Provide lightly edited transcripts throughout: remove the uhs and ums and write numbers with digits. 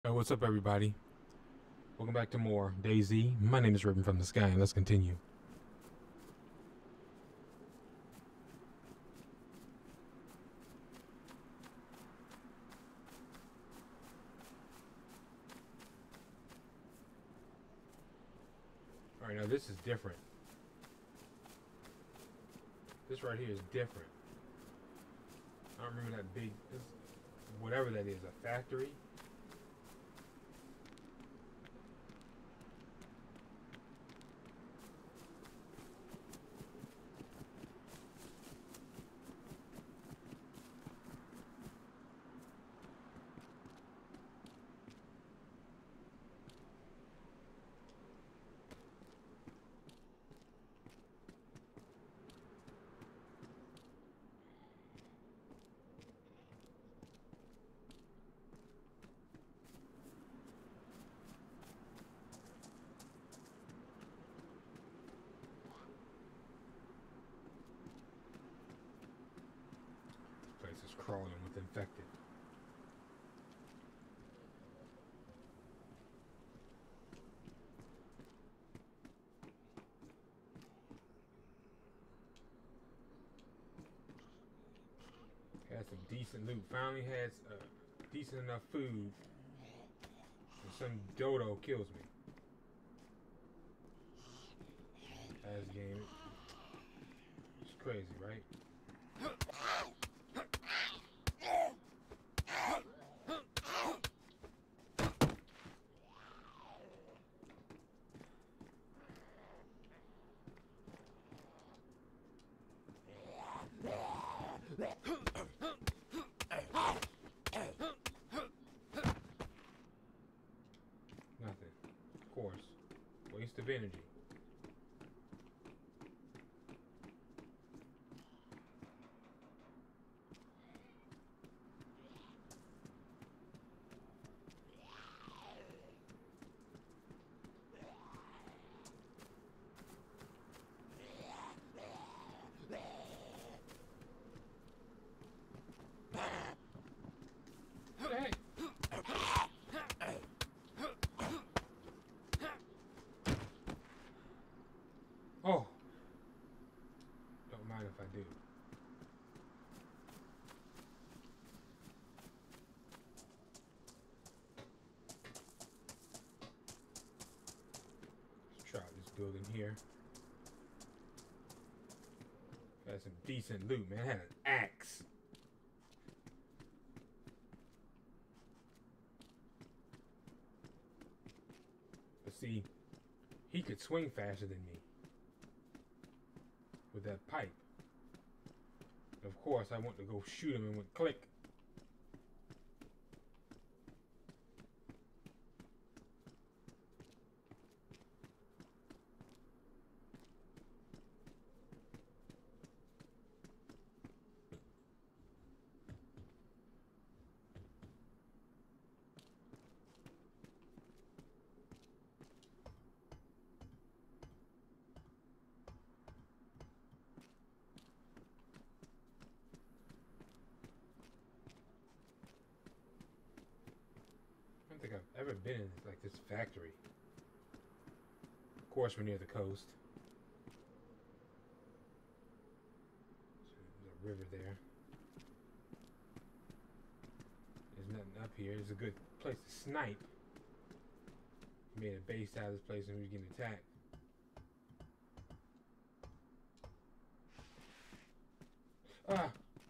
What's up, everybody? Welcome back to more DayZ. My name is Ribbon from the Sky, and let's continue. Alright, now this is different. This right here is different. I don't remember that big, whatever that is, a factory? This place is crawling with infected. Had some decent loot. Finally had decent enough food. And some dodo kills me. As game. It's crazy, right? Nothing. Of course. Waste of energy. Hey. Oh, don't mind if I do. Let's try this building here. Got some decent loot, man. I had an axe. But see, he could swing faster than me with that pipe. And of course, I went to go shoot him and went click. I don't think I've ever been in like this factory. Of course, we're near the coast. There's a river there. There's nothing up here. It's a good place to snipe. We made a base out of this place and we were getting attacked. Ah!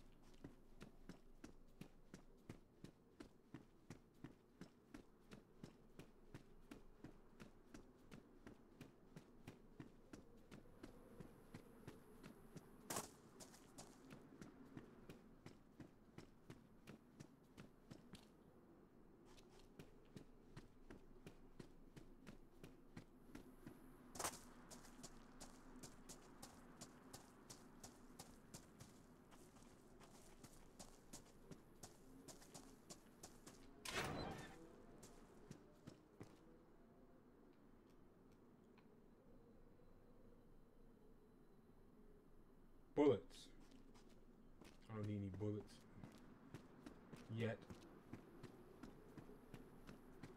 Bullets. I don't need any bullets yet.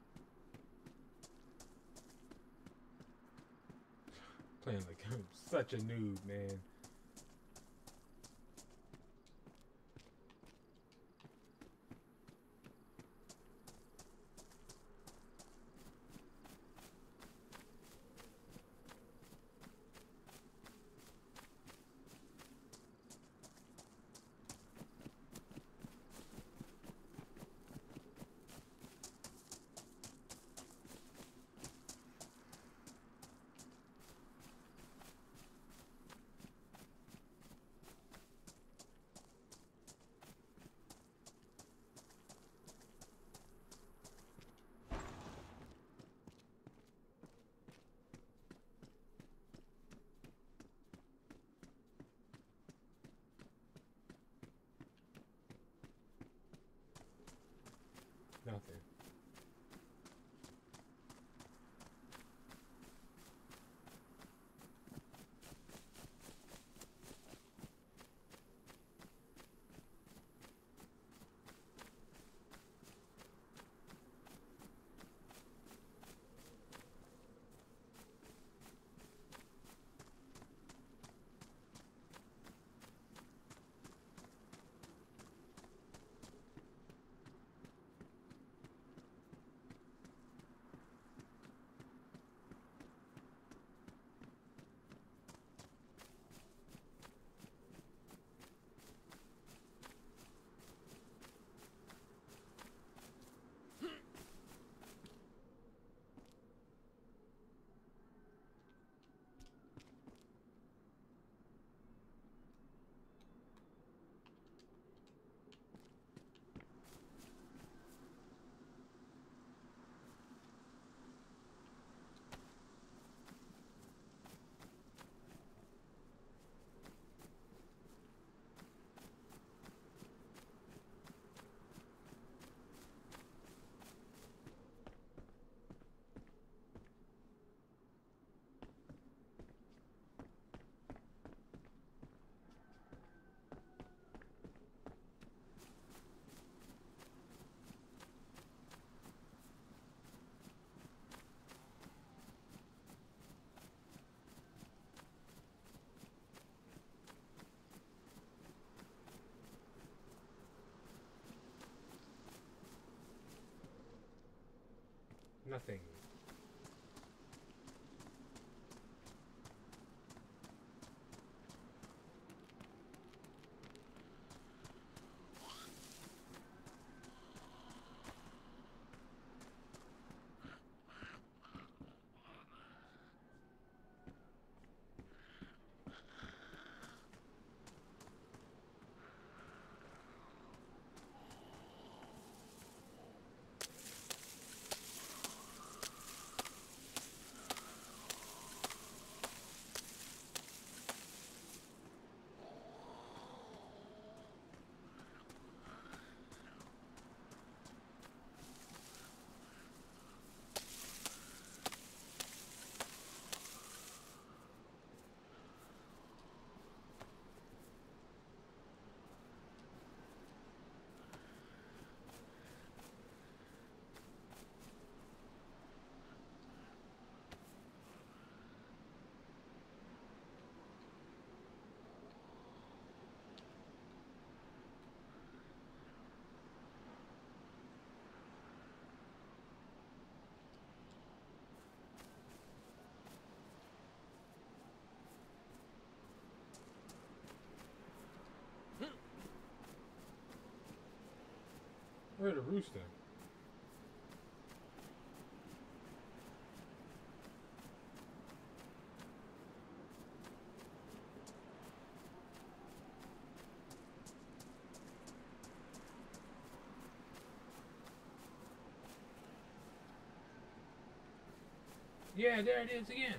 Playing like I'm such a noob, man. Nothing. Nothing. Where's the rooster? Yeah, there it is again.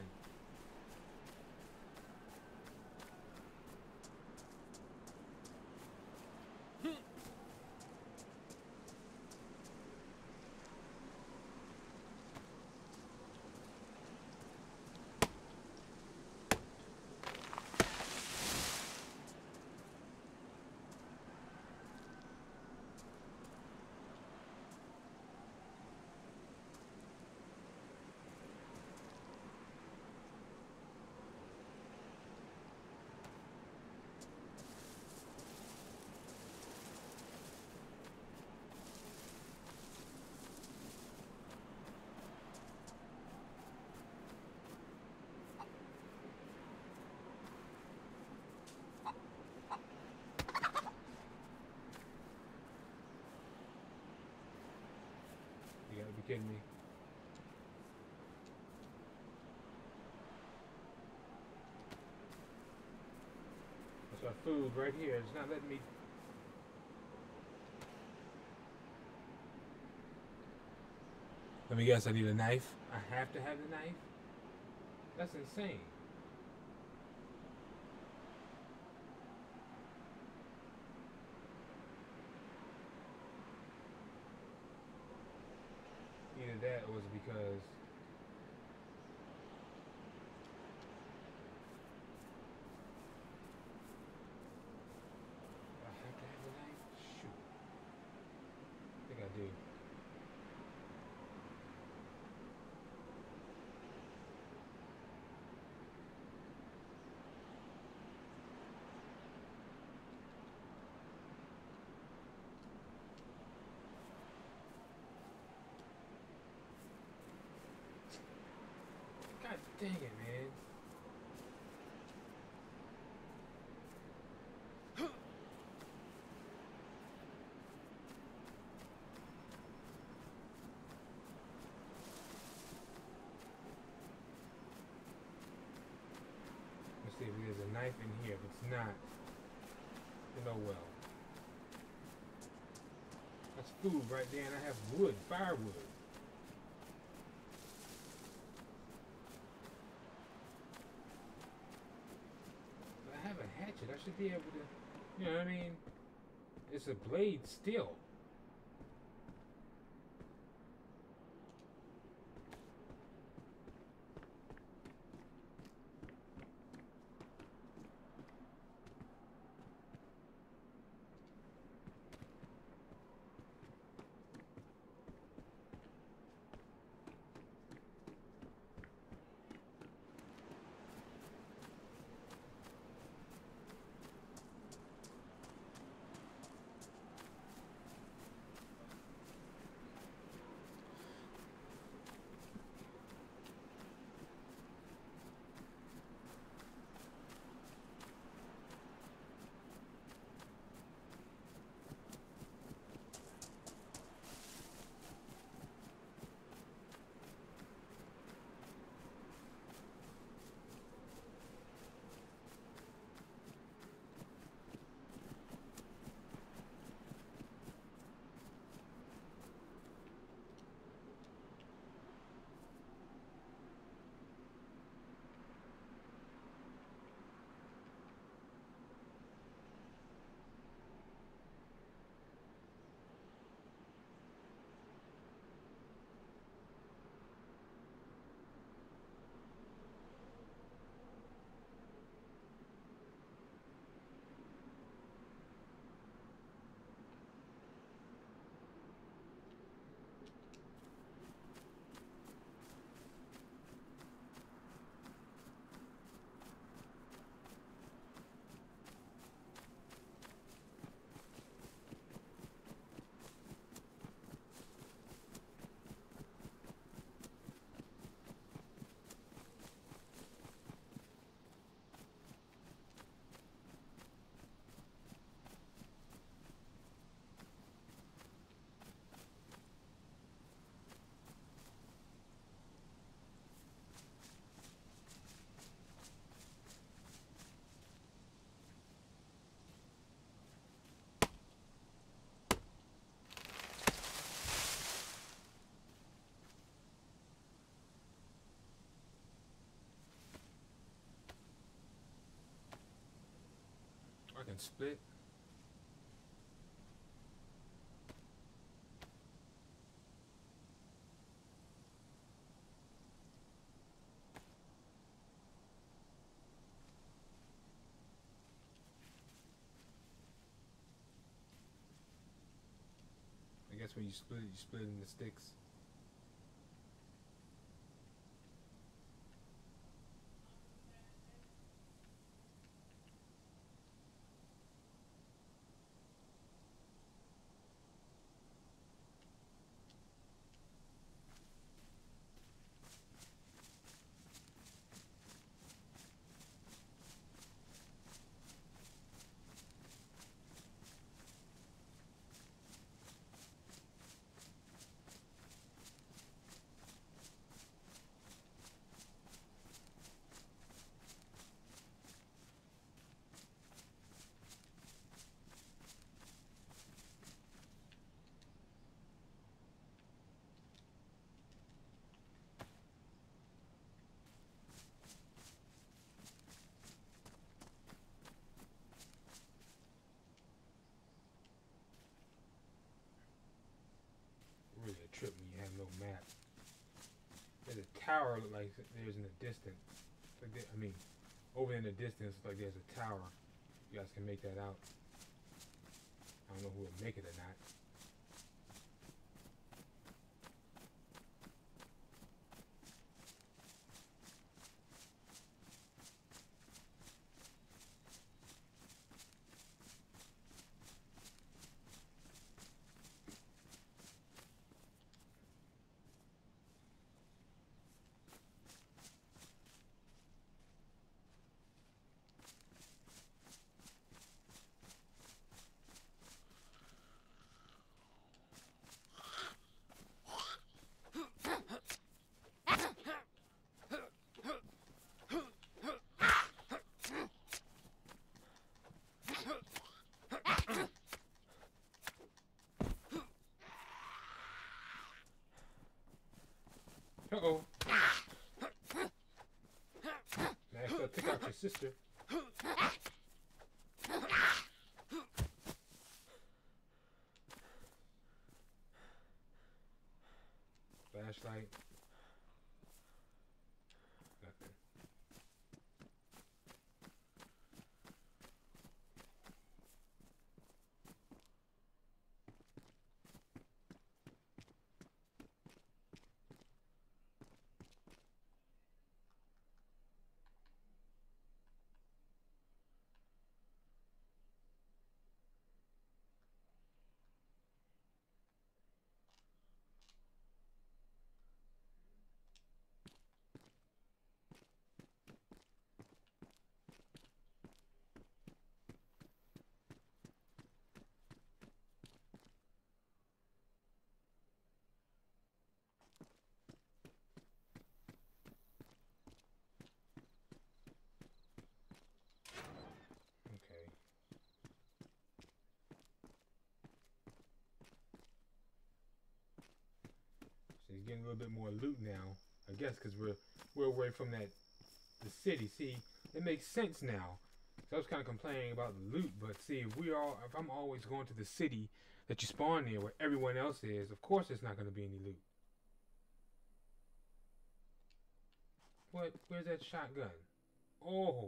kidding me? That's our food right here. It's not letting me. Let me guess, I need a knife. I have to have the knife? That's insane. Either that or was it because I have to have the knife? Shoot. I think I do. God dang it, man. Let's see if there's a knife in here. If it's not, then oh well. That's food right there, and I have wood, firewood. I have a hatchet. I should be able to, you know what I mean? It's a blade still. I can split. I guess when you split in the sticks. tower look like there's in the distance. Like I mean, over in the distance, like there's a tower. You guys can make that out. I don't know who would make it or not. Uh-oh. Max, I'll take out your sister. Flashlight. Nothing. Okay. So he's getting a little bit more loot now. I guess because we're away from the city. See, it makes sense now. So I was kind of complaining about the loot, but see, if I'm always going to the city that you spawn near where everyone else is, of course there's not going to be any loot. What? Where's that shotgun? Oh.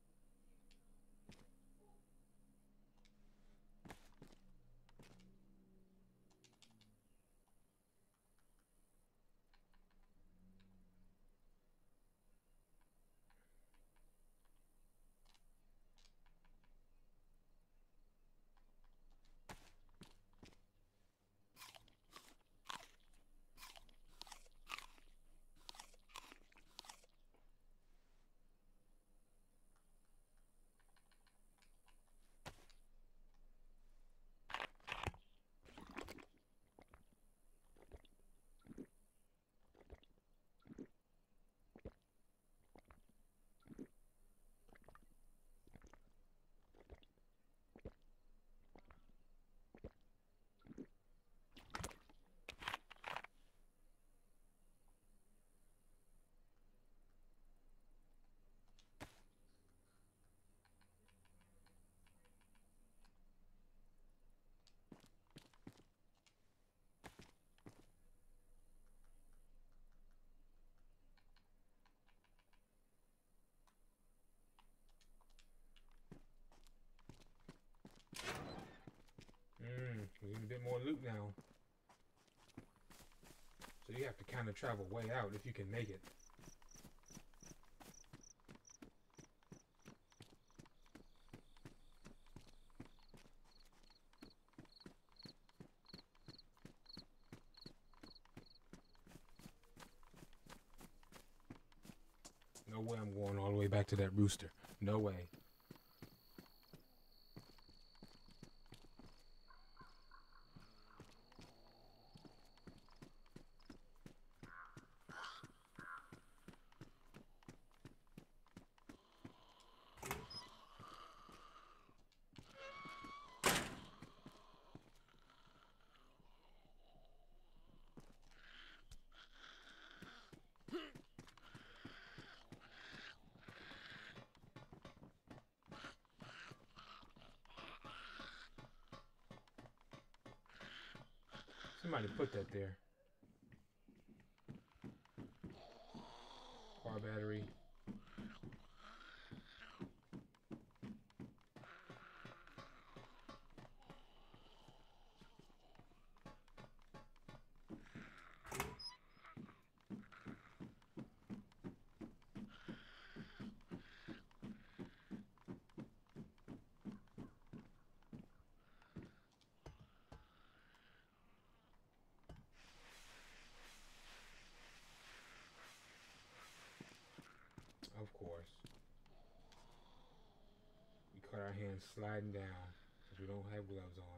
We need a bit more loot now. So you have to kind of travel way out if you can make it. No way I'm going all the way back to that rooster. No way. Somebody put that there. car battery. Of course. We cut our hands sliding down because we don't have gloves on.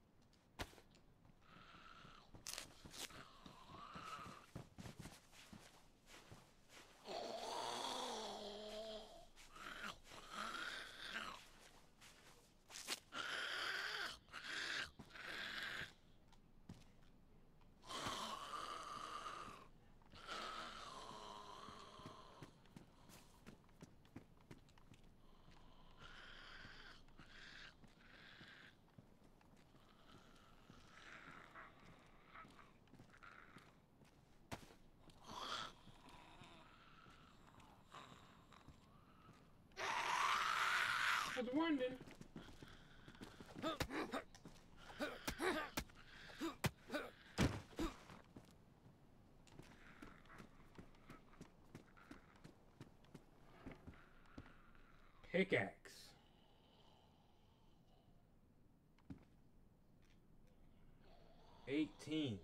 I was wondering. Pickaxe. $18.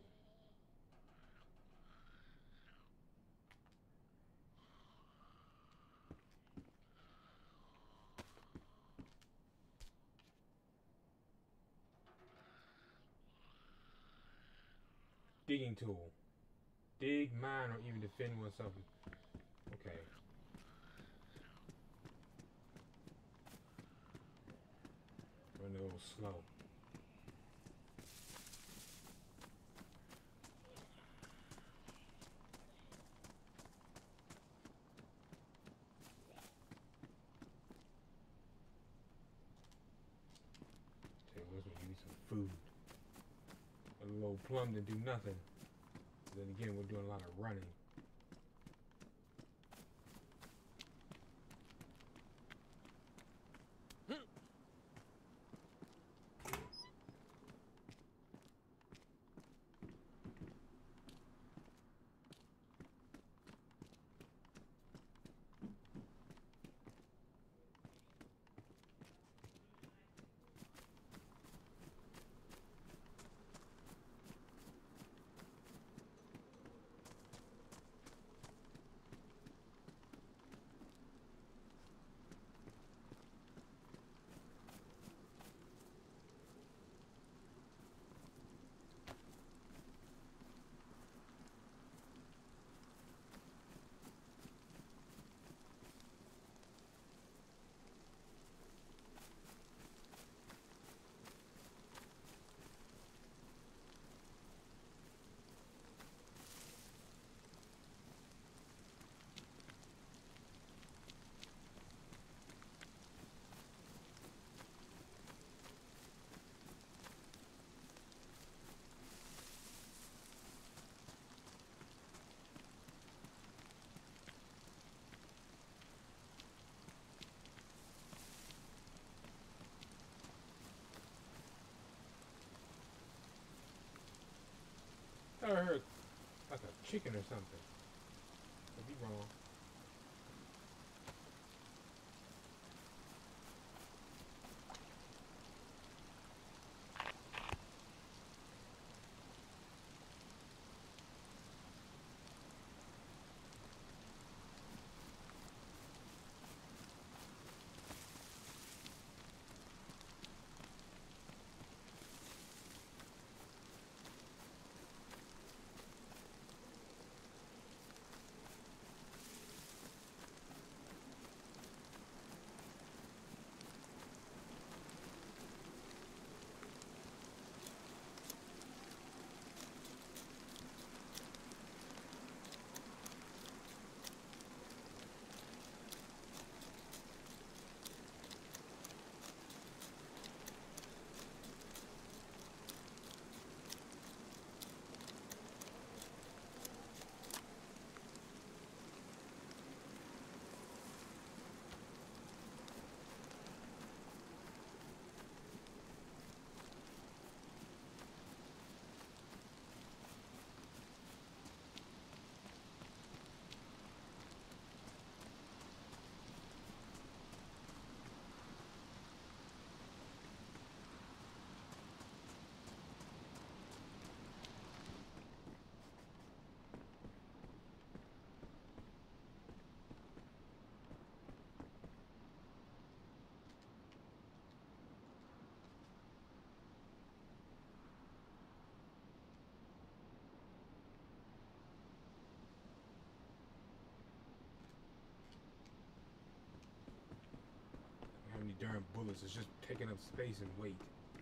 Digging tool. Dig, mine, or even defend oneself. Okay. Running a little slow. Say, what's gonna give me some food? A little plum to do nothing. Then again, we're doing a lot of running. I thought I heard like a chicken or something. Could be wrong. darn bullets. It's just taking up space and weight.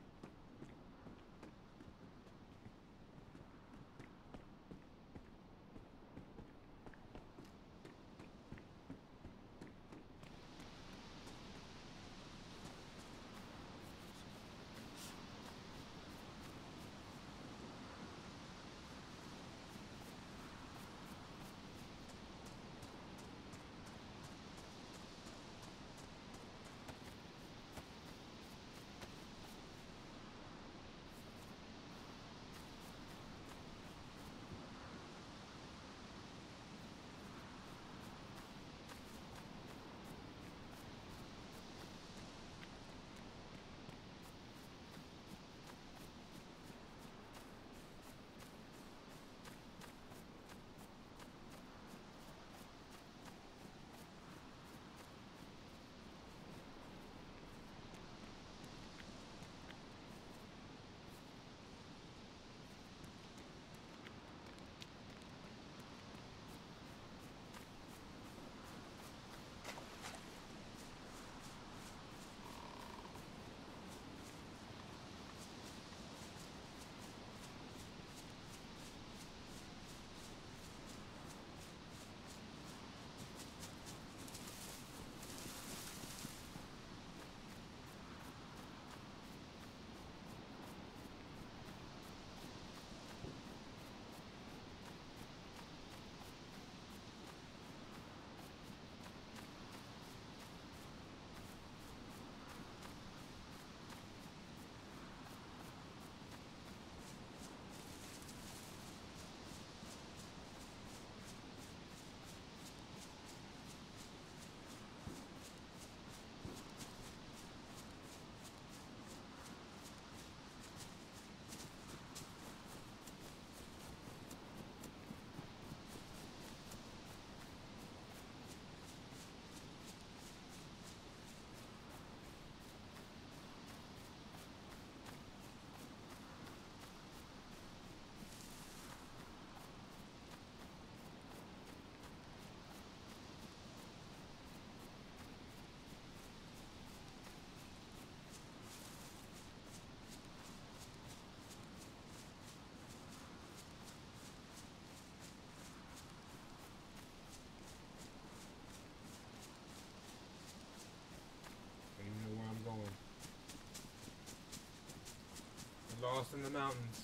Lost in the mountains.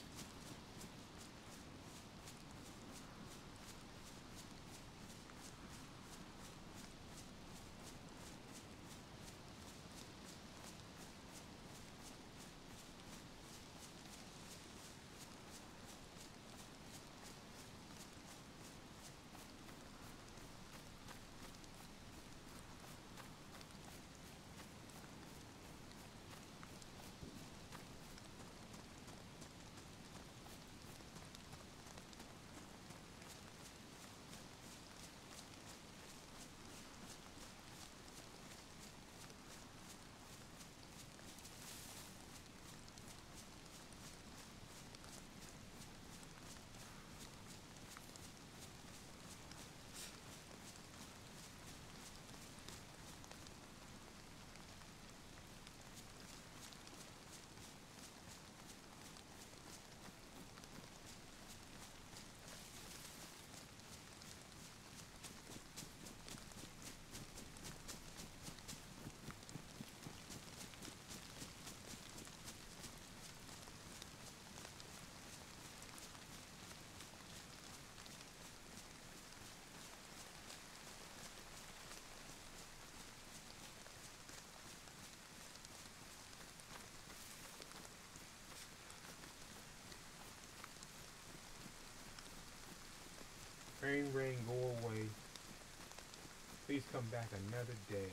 Rain, go away. Please come back another day.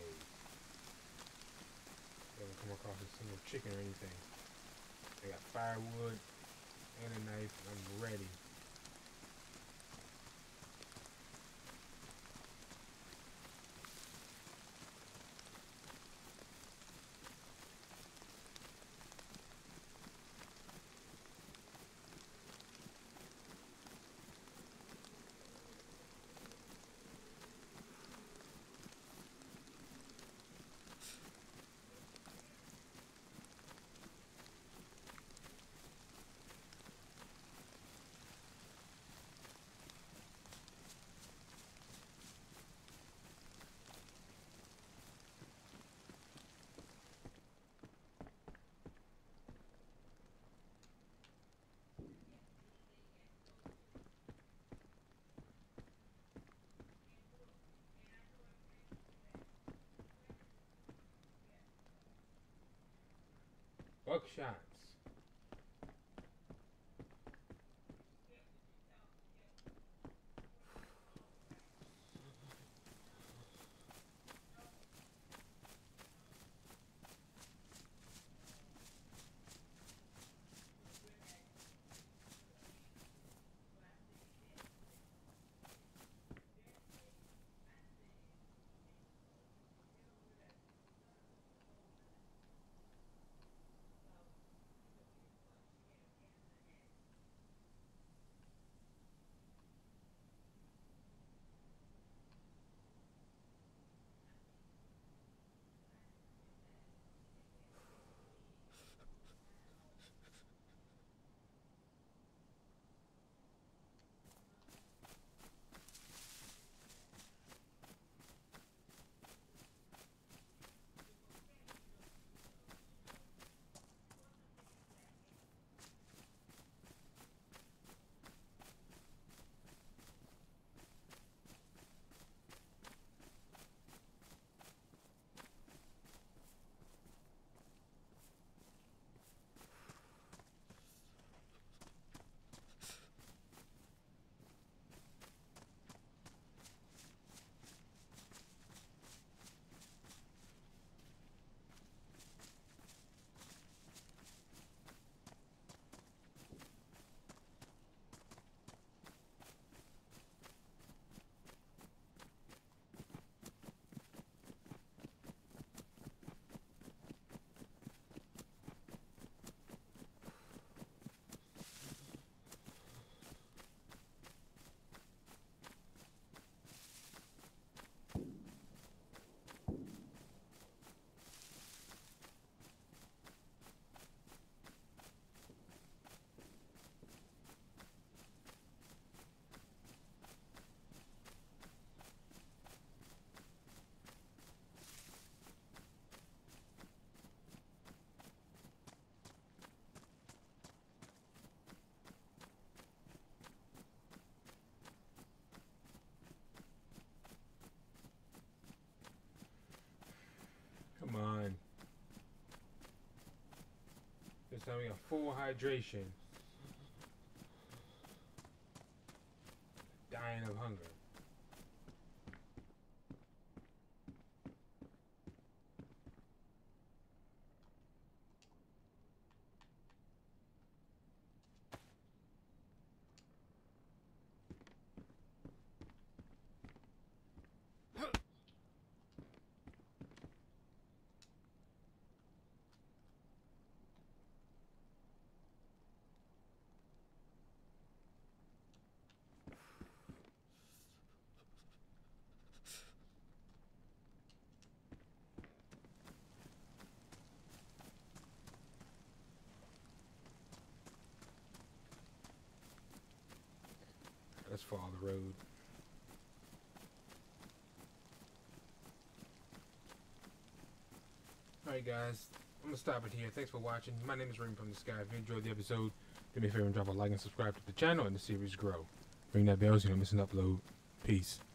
Never come across a single chicken or anything. I got firewood and a knife. I'm ready. Buckshots. Come on. This time we got full hydration. Dying of hunger. Let's follow the road. Alright guys, I'm going to stop it here. Thanks for watching. My name is Ring from the Sky. If you enjoyed the episode, do me a favor and drop a like and subscribe to the channel and the series grow. Ring that bell so you don't miss an upload. Peace.